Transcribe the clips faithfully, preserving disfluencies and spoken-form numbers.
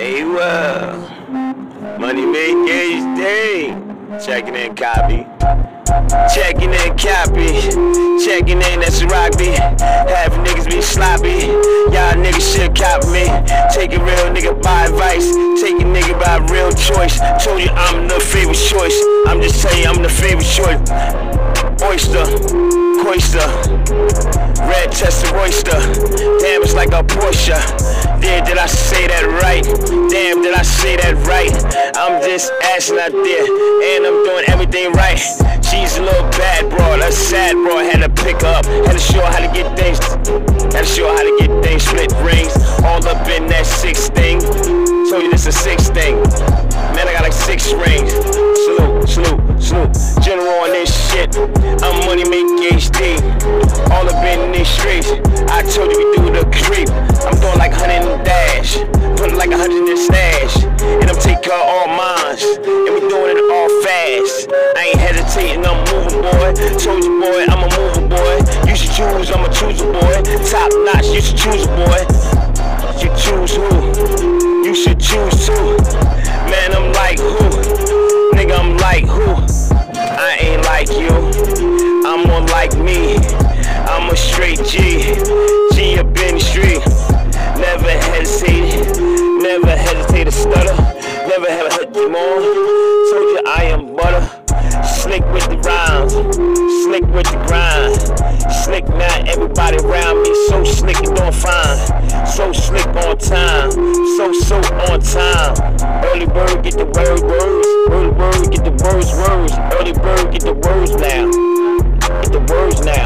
Hey, well, money make each day. Checking in, copy. Checking in, copy. Checking in, that's Robbie. Half niggas be sloppy. Y'all niggas should copy me. Take a real nigga by advice. Take a nigga by real choice. Told you I'm the favorite choice. I'm just telling you I'm the favorite choice. Oyster, Coister, red chested oyster. Damn, it's like a Porsche. Yeah, did I say that right? Damn, did I say that right? I'm just asking out there, and I'm doing everything right. She's a little bad broad, a sad broad. Had to pick her up, had to show her how to get things. Had to show her how to get things. Split rings, all up in that six thing. Told you this a six thing. Man, I got like six rings. Salute, salute, salute. General on this shit. I'm money make H D. All up in these streets. I told you we do the creep. I'm doing like one hundred and dash. Putting like one hundred in the stash. And I'm taking all mines. And we doing it all fast. I ain't hesitating, I'm moving, boy. Told you, boy, I'm a mover, boy. You should choose, I'm a chooser, boy. Top notch, you should choose, boy. You choose who? You should choose too. Man, I'm like who? Nigga, I'm like who? I ain't like you. I'm more like me. I'm a straight G. G up in the street. Never hesitated. Never hesitate to stutter. Never have a hurt more. Told you I am butter. Slick with the rhymes. Slick with the grind. Slick now, everybody around me. So slick and doing fine. So slick on time. So, so on time. Early bird get the word words. Early bird get the words words. Early bird get the words now. Get the words now.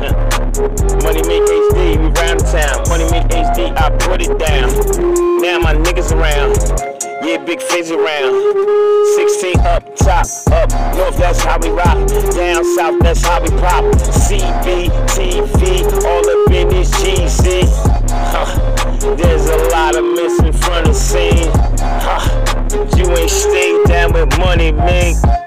Money make H D, we round the town. Money make H D, I put it down. Now my niggas around. Yeah, big face around. sixteen up top, up north, that's how we rock. Down south, that's how we pop. C B T V, all up in this G C. Huh. There's a lot of missing from the scene. Huh. You ain't stayed down with money, man.